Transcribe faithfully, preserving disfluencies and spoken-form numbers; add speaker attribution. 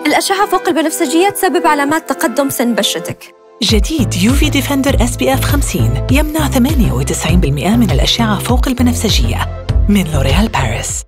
Speaker 1: الأشعة فوق البنفسجية تسبب علامات تقدم سن بشرتك.
Speaker 2: جديد يوفي ديفندر إس بي إف خمسين يمنع ثمانية وتسعين بالمئة من الأشعة فوق البنفسجية من لوريال باريس.